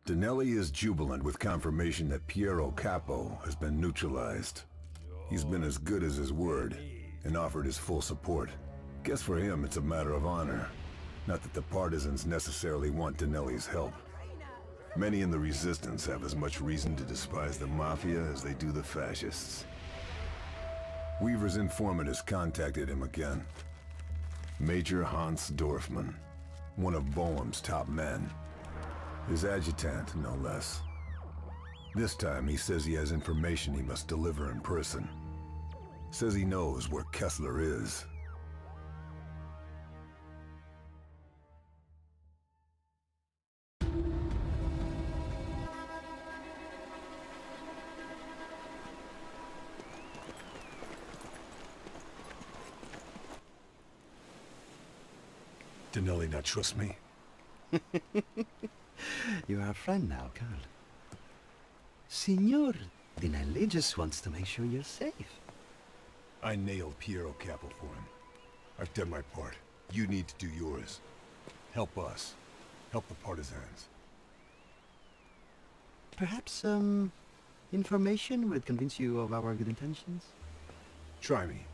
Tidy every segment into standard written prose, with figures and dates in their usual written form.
Dinelli is jubilant with confirmation that Piero Capo has been neutralized. He's been as good as his word, and offered his full support. Guess for him it's a matter of honor. Not that the partisans necessarily want Dinelli's help. Many in the Resistance have as much reason to despise the Mafia as they do the Fascists. Weaver's informant has contacted him again. Major Hans Dorfman, one of Boehm's top men. His adjutant, no less. This time he says he has information he must deliver in person. Says he knows where Kessler is. Dinelli not trust me? You are a friend now, Karl. Signor Dinelli just wants to make sure you're safe. I nailed Piero Capo for him. I've done my part. You need to do yours. Help us. Help the partisans. Perhaps, information would convince you of our good intentions? Try me.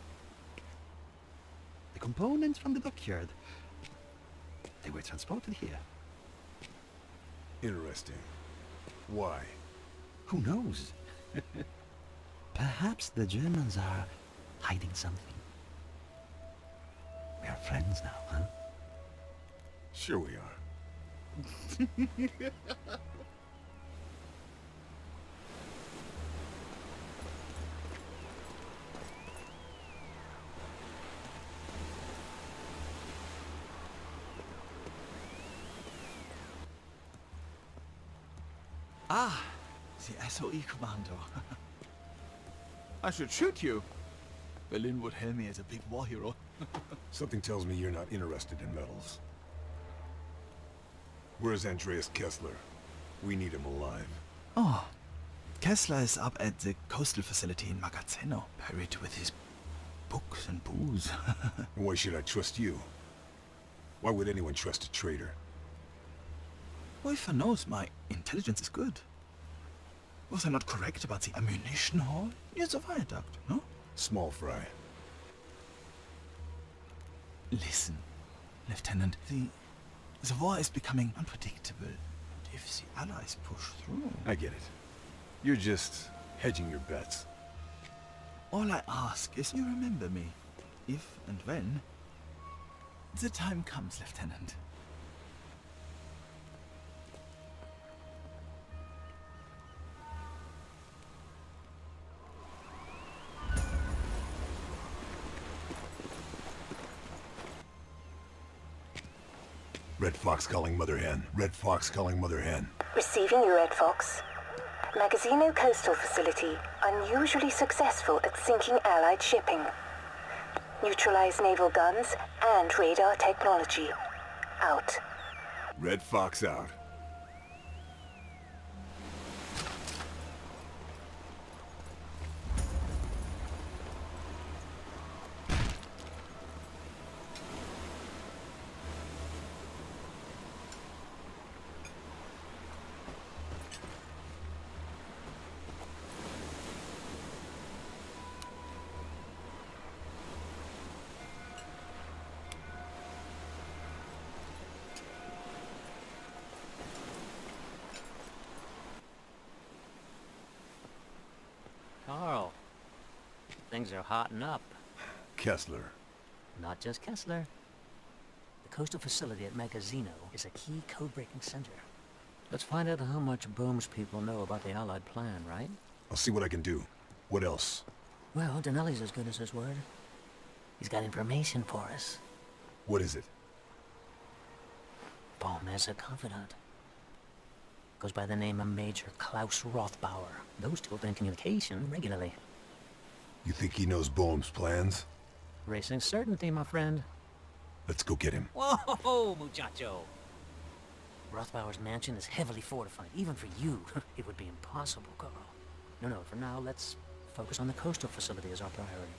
The components from the dockyard. They were transported here. Interesting. Why? Who knows? Perhaps the Germans are hiding something. We are friends now, huh? Sure we are. Ah, the SOE Commando. I should shoot you. Berlin would hail me as a big war hero. Something tells me you're not interested in medals. Where's Andreas Kessler? We need him alive. Oh, Kessler is up at the coastal facility in Magazzeno, buried with his books and booze. Why should I trust you? Why would anyone trust a traitor? Well, if one knows my intelligence is good. Was I not correct about the ammunition haul near the viaduct, no? Small fry. Listen, Lieutenant, the war is becoming unpredictable. And if the Allies push through... I get it. You're just hedging your bets. All I ask is you remember me, if and when the time comes, Lieutenant. Red Fox calling Mother Hen. Red Fox calling Mother Hen. Receiving you, Red Fox. Magazzeno coastal facility unusually successful at sinking Allied shipping. Neutralize naval guns and radar technology. Out. Red Fox out. Karl, things are hotting up. Kessler. Not just Kessler. The coastal facility at Magazzeno is a key code-breaking center. Let's find out how much Boehm's people know about the Allied plan, right? I'll see what I can do. What else? Well, Dinelli's as good as his word. He's got information for us. What is it? Boehm has a confidant. Goes by the name of Major Klaus Rothbauer. Those two have been in communication regularly. You think he knows Boehm's plans? Racing certainty, my friend. Let's go get him. Whoa, muchacho! Rothbauer's mansion is heavily fortified. Even for you, it would be impossible, Karl. No, for now, let's focus on the coastal facility as our priority.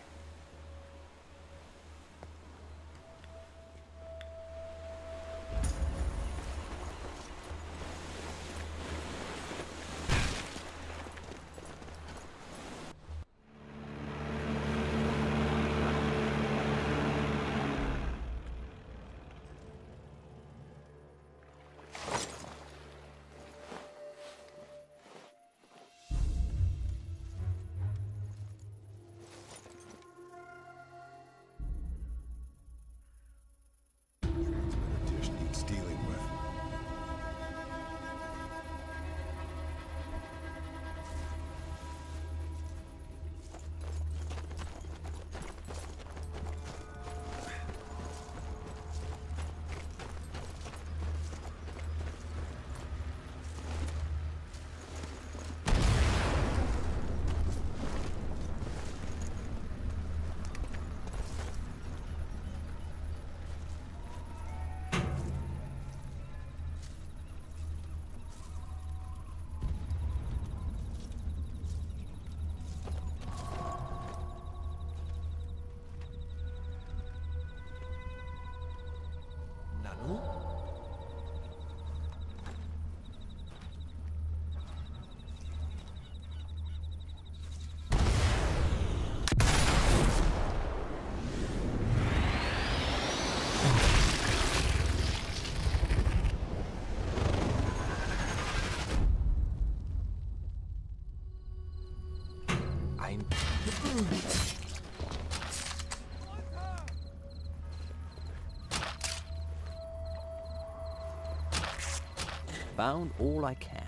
Found all I can.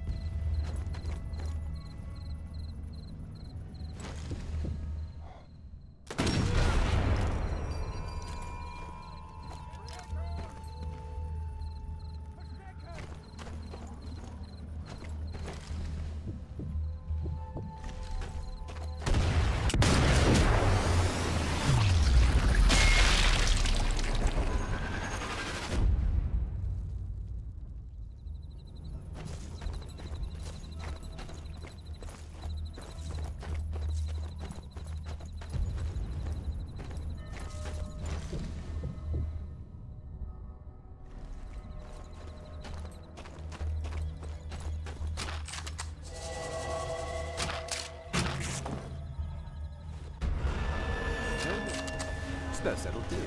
Suppose that'll do.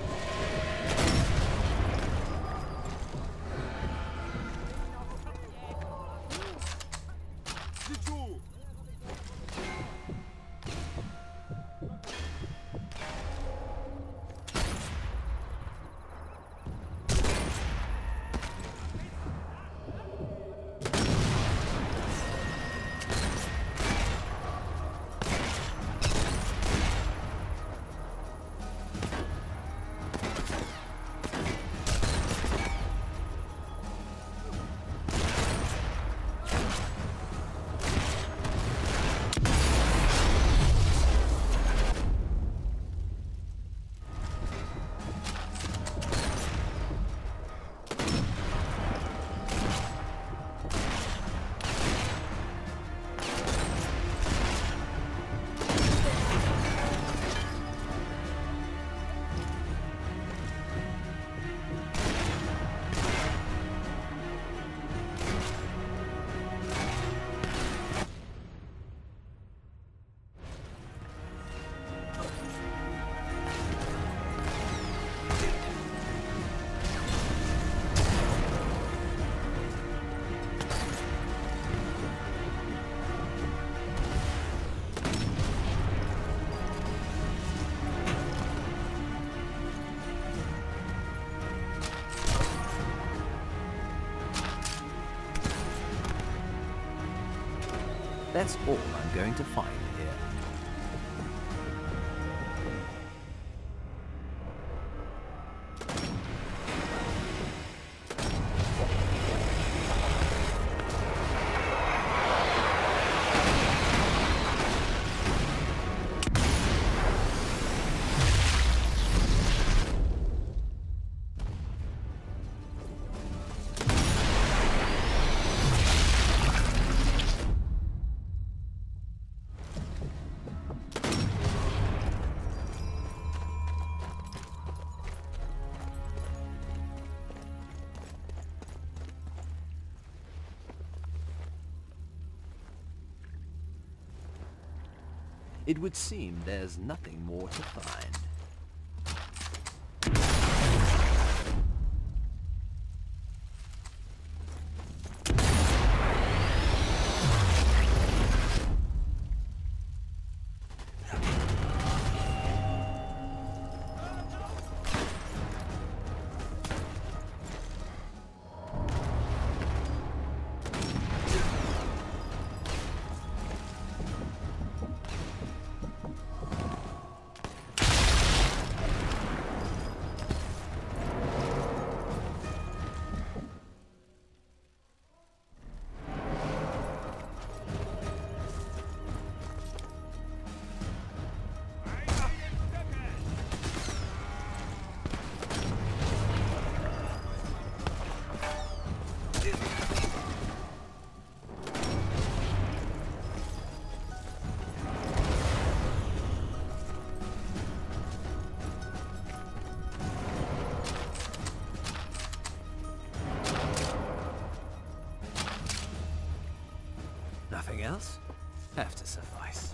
That's all I'm going to find here. It would seem there's nothing more to find. nothing else, have to suffice.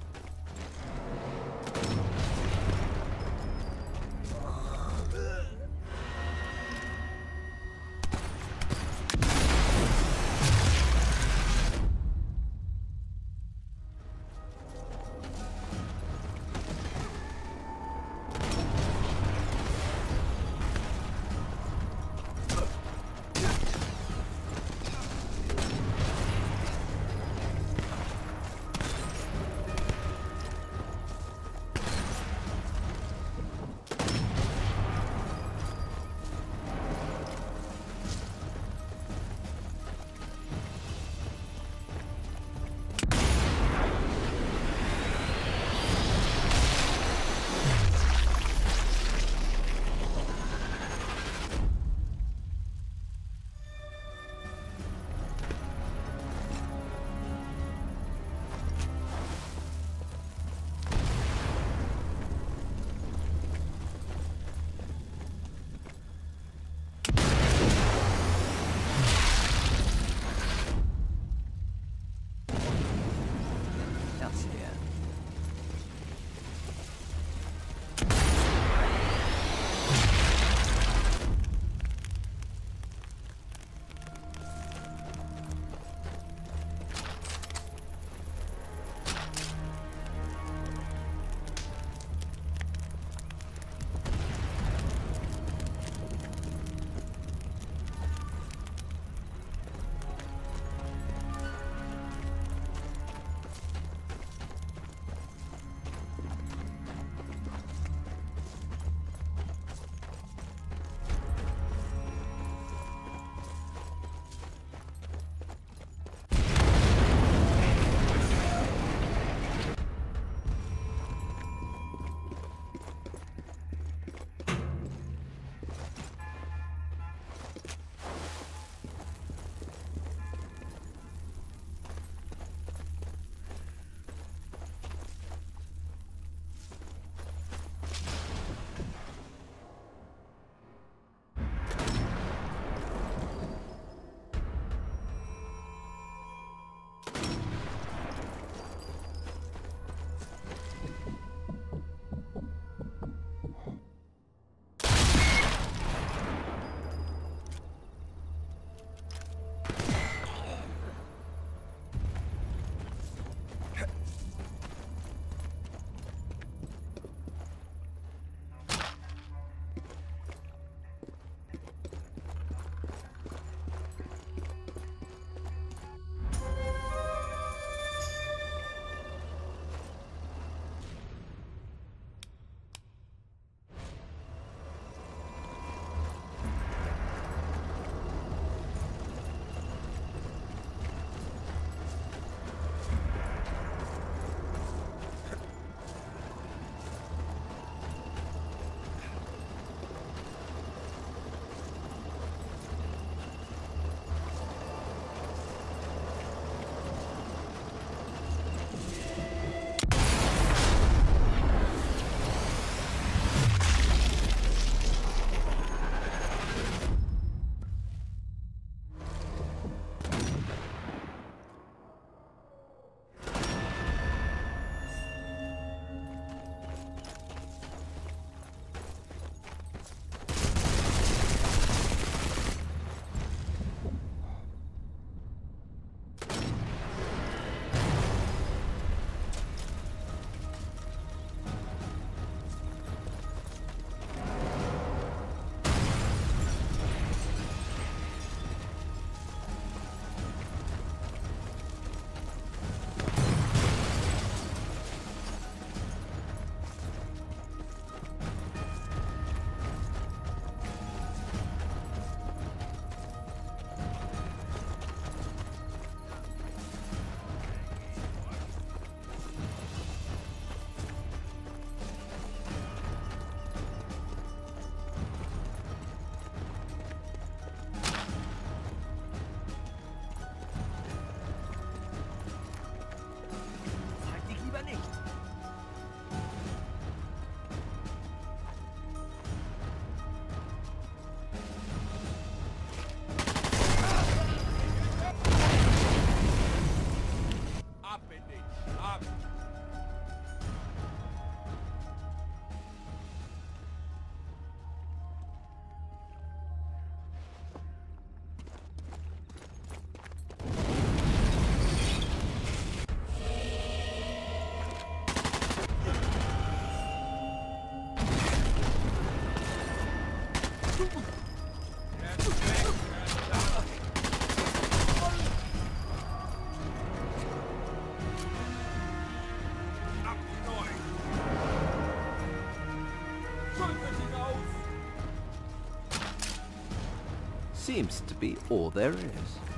Seems to be all there is.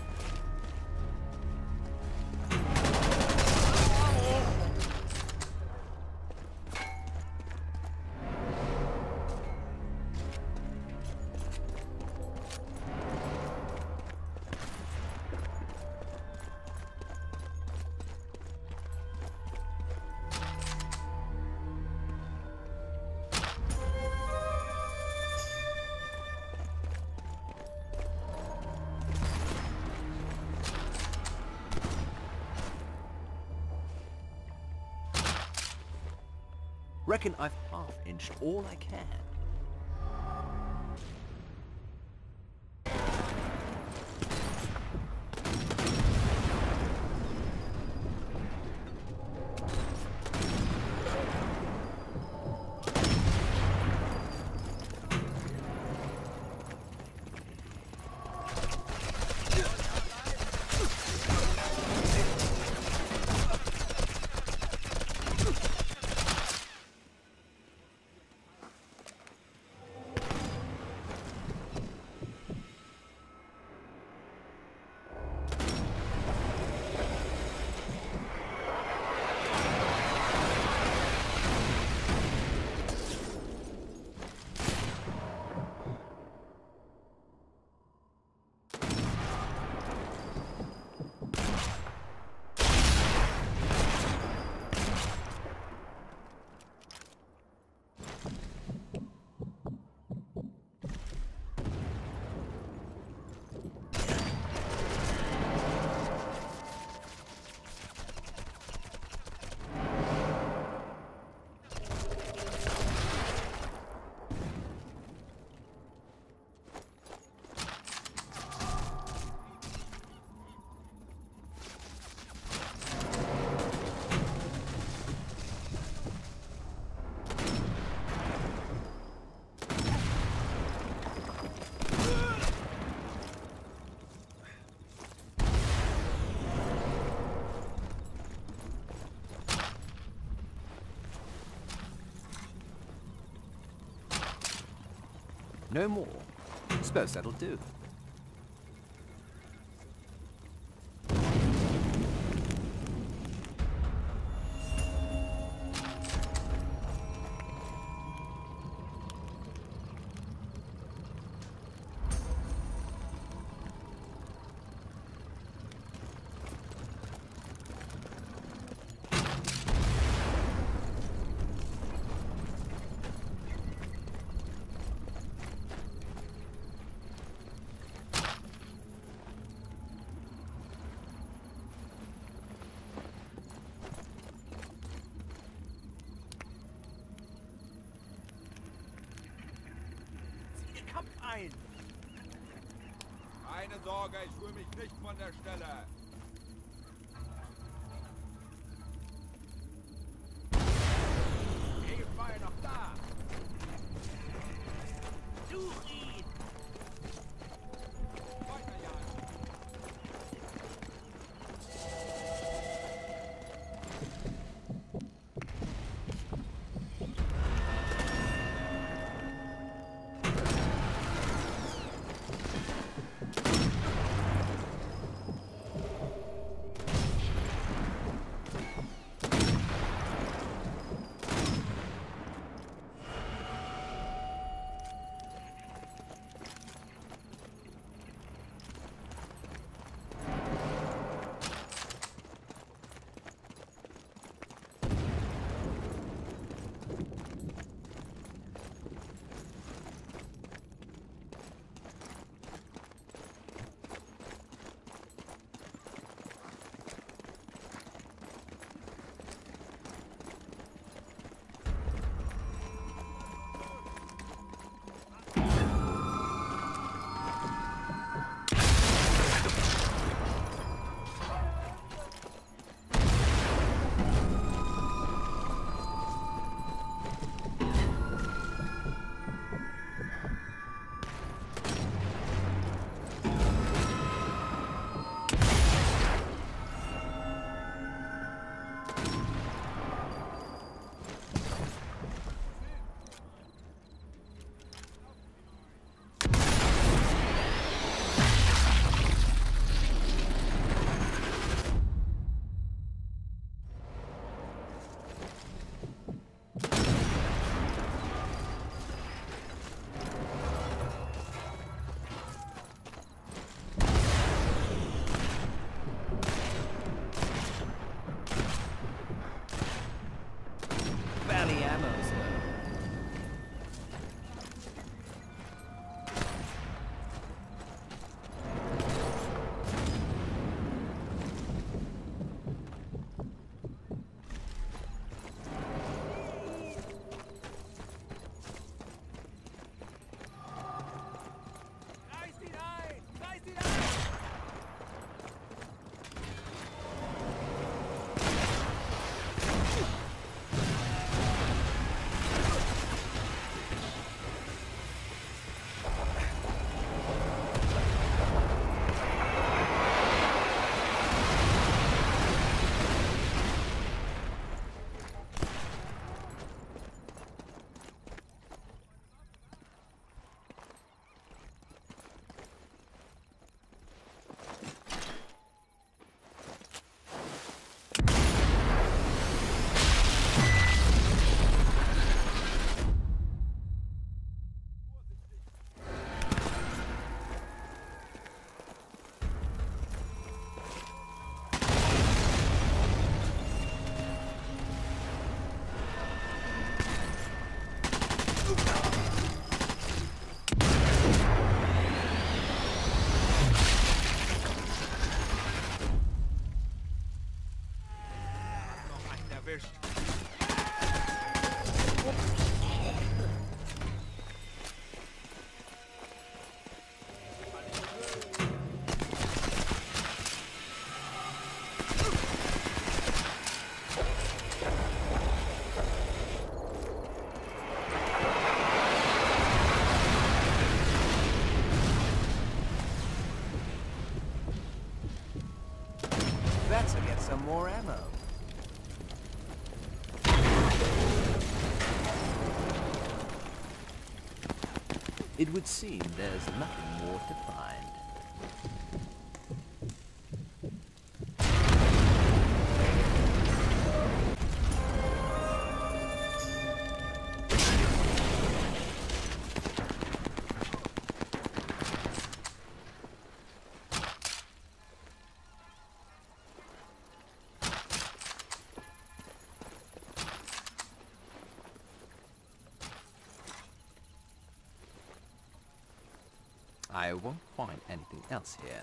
Reckon I've half-inched all I can. No more. Suppose that'll do. Keine Sorge, ich rühre mich nicht von der Stelle. Hilfe war ja noch da. Such ihn! Weiterjagen. erwischt. Better get some more ammo. It would seem there's nothing more to find. I won't find anything else here.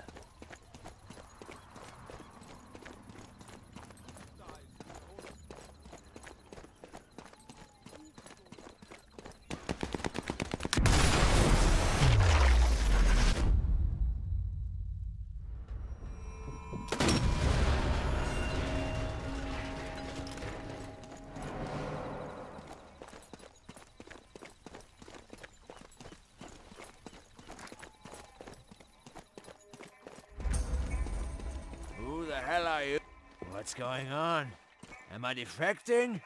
Who the hell are you? What's going on? Am I defecting?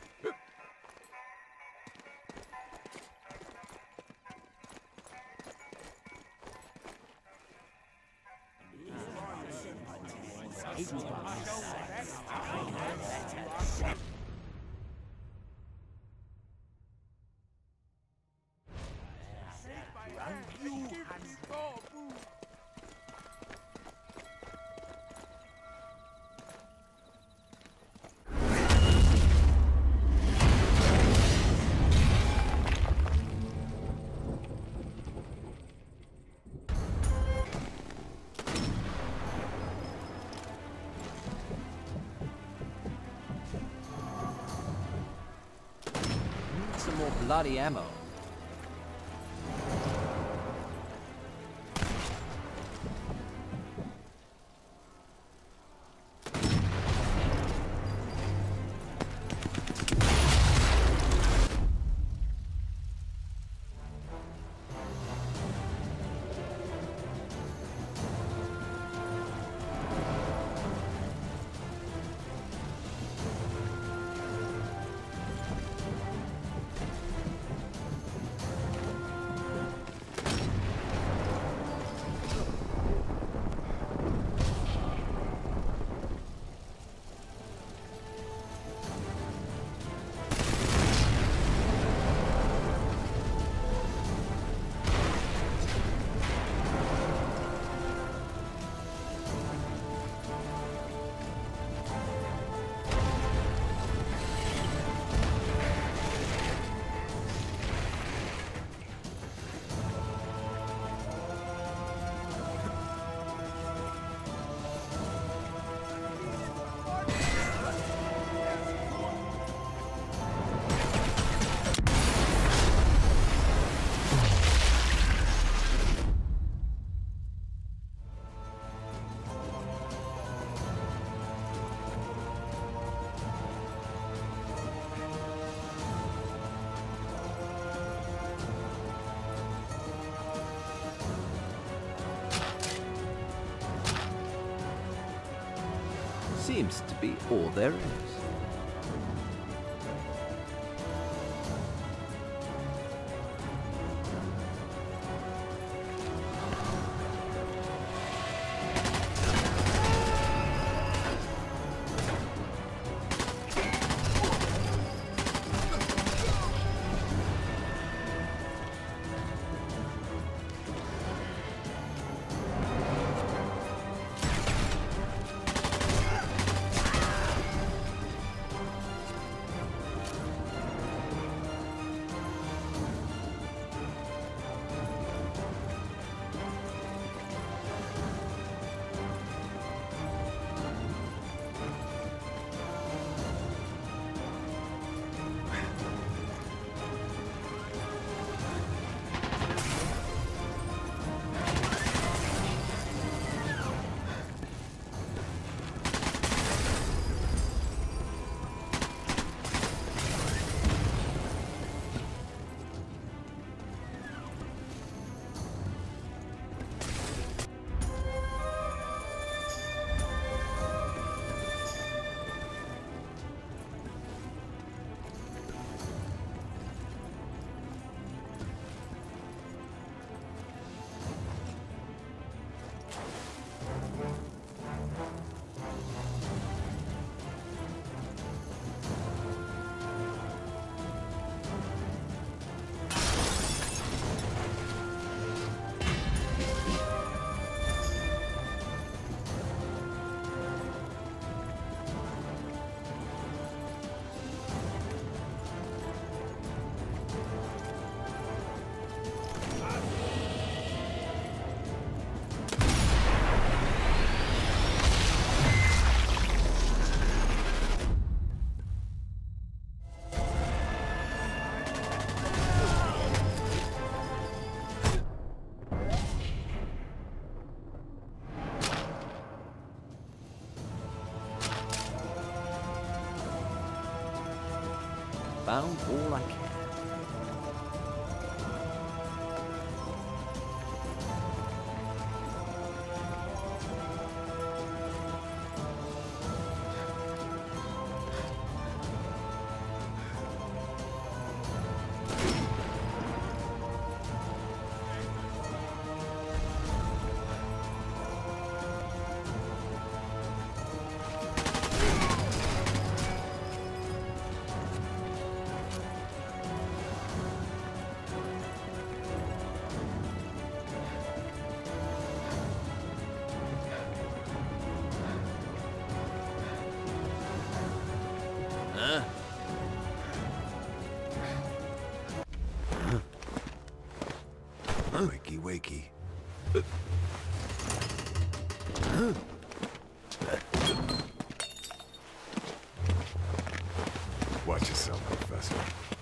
Some more bloody ammo. Seems to be all there is. found all I can. Wakey, wakey. Watch yourself, Professor.